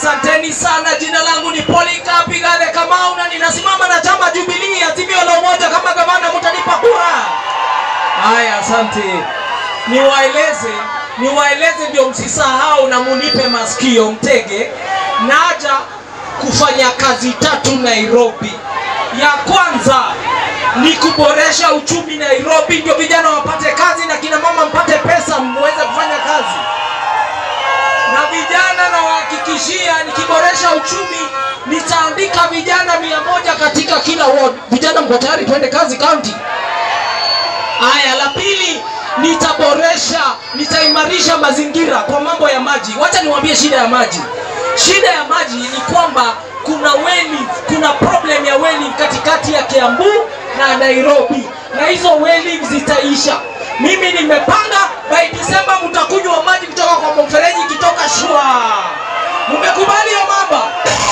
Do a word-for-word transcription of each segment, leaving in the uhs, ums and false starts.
Asanteni sana. Jina langu ni Polycarp Igathe Kamau na ninasimama na chama Jubilee Azimio la Umoja kama gavana. Mtanipa kura? Haya, asante. Niwaeleze, niwaeleze ndio msisahau na munipe masikio mtege. Naja kufanya kazi tatu Nairobi. Ya kwanza ni kuboresha uchumi Nairobi, ndio vijana wapate kazi na kina mama mpate pesa muweze kufanya kazi. Na vijana na wahakikishia nikiboresha uchumi nitaandika vijana mia moja katika kila ward. Vijana mko tayari twende kazi county? Haya, la pili nitaboresha, nitaimarisha mazingira kwa mambo ya maji. Wacha niwaambie shida ya maji. Shida ya maji ni kwamba kuna weli, kuna problem ya weli katikati ya Kiambu na Nairobi. Na hizo weli zitaisha. Mimi nimepanga by December mtakunywa maji kutoka kwa mfereji kitoka Shua. Mmekubali hiyo mambo?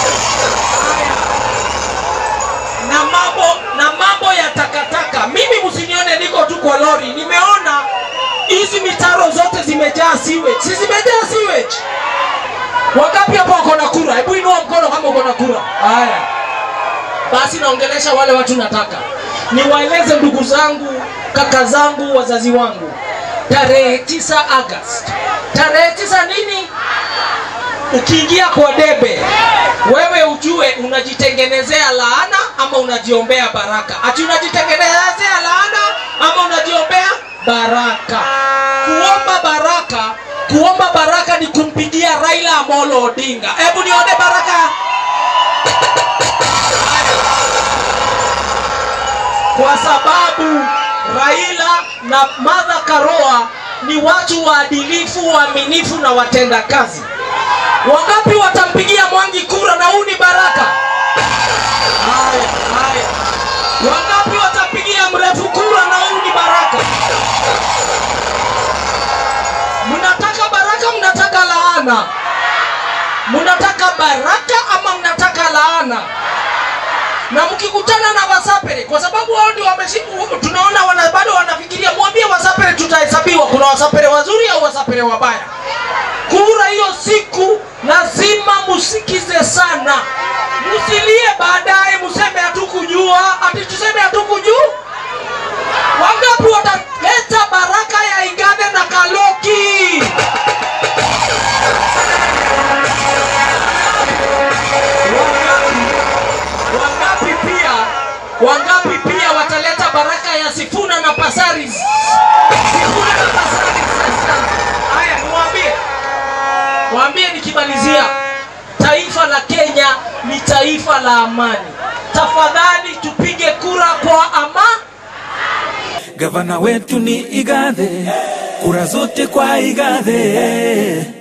Na mambo na mambo ya takataka. Mimi msinione niko tu kwa lori. Nimeona hizi mitaro zote zimejaa sewage. Si zimejaa sewage? Wangapi hapo wako na kura? Hebu inua mkono kama uko na kura. Haya. Basi naongelesha wale watu nataka. Niwaeleze ndugu zangu, kaka zangu, wazazi wangu. Tarehe tisa Agosti. Tarehe tisa nini? Ukiingia kwa debe, wewe ujue unajitengenezea laana ama unajiombea baraka. Ati unajitengenezea laana ama unajiombea baraka. Kuomba baraka, kuomba baraka ni kumpigia Raila Amolo Odinga. Hebu nione baraka. Kwa sababu Raila na Martha Karua ni watu waadilifu, waaminifu na watenda kazi. Wangapi watampigia Mwangi kura na huu ni baraka? Haya, haya. Wangapi watampigia Mrefu kura na huu ni baraka? Mnataka baraka, mnataka laana? Mnataka baraka ama mnataka laana? Na mkikutana na Wasapere, kwa sababu wao ndio wameshimu, tunaona wana bado wanafikiria, mwambie Wasapere tutahesabiwa kuna Wasapere wazuri au Wasapere wabaya. Kura hiyo siku lazima musikize sana. Msilie baadaye mseme hatukujua, ati tuseme hatukujua. Wangapi wataleta baraka ya Igathe na Kaloki? Wangapi pia, wangapi pia wataleta baraka ya Sifuna na Pasaris? Sifuna na Pasaris sasa. Haya, niwaambie. Waambie nikimalizia, taifa la Kenya ni taifa la amani. Tafadhali tupige kura kwa amani. Gavana wetu ni Igathe, kura zote kwa Igathe.